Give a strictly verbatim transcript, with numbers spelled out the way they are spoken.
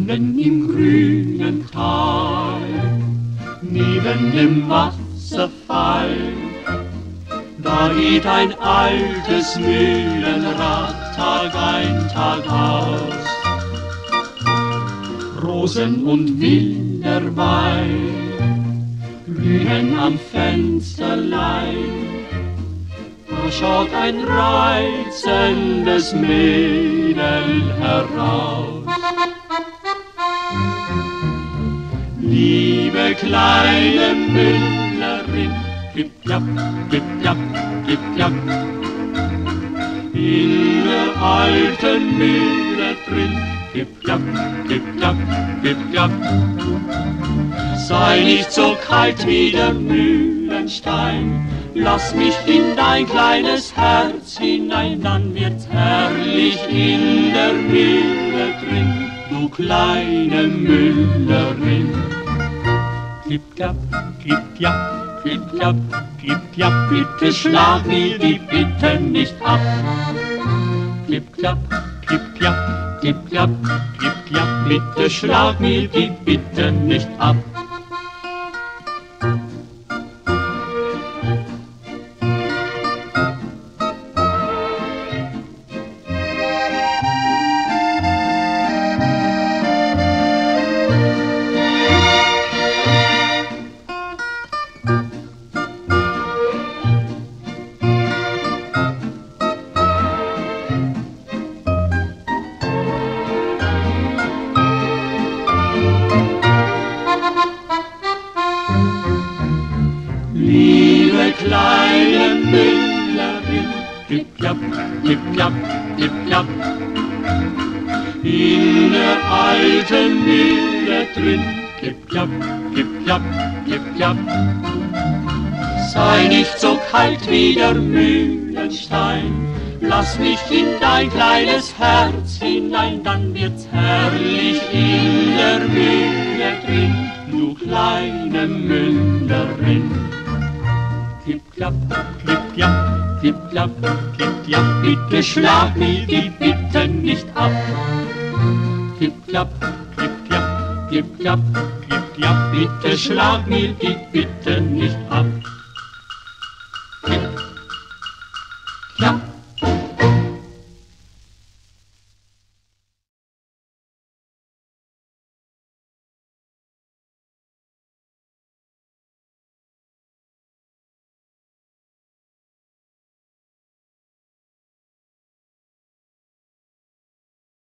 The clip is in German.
Unten im grünen Tal, neben dem Wasserfall, da geht ein altes Mühlenrad Tag ein, Tag aus. Rosen und wilder Wein blühen am Fensterlein, da schaut ein reizendes Mädel heraus. Liebe kleine Müllerin, gib japp, gib japp, gib japp, in der alten Mühle drin, gib japp, gib japp, gib japp. Sei nicht so kalt wie der Mühlenstein, lass mich in dein kleines Herz hinein, dann wird's herrlich in der Mühle drin, du kleine Müllerin. Gib japp, gib japp, gib japp, gib japp, bitte schlag mir die Bitte nicht ab. Gib japp, gib japp, gib japp, gib japp, bitte schlag mir die Bitte nicht ab. Liebe kleine Müllerin, gib japp, gib japp, gib japp, in der alten Mühle drin, gib japp, gib japp, gib japp. Sei nicht so kalt wie der Mühlenstein, lass mich in dein kleines Herz hinein, dann wird's herrlich in der Mühle drin, du kleine Müllerin. Gib japp, gib japp, gib japp, gib japp, bitte schlag mir die Bitte nicht ab. Gib japp, gib japp, gib japp, gib japp, bitte schlag mir die Bitte nicht ab.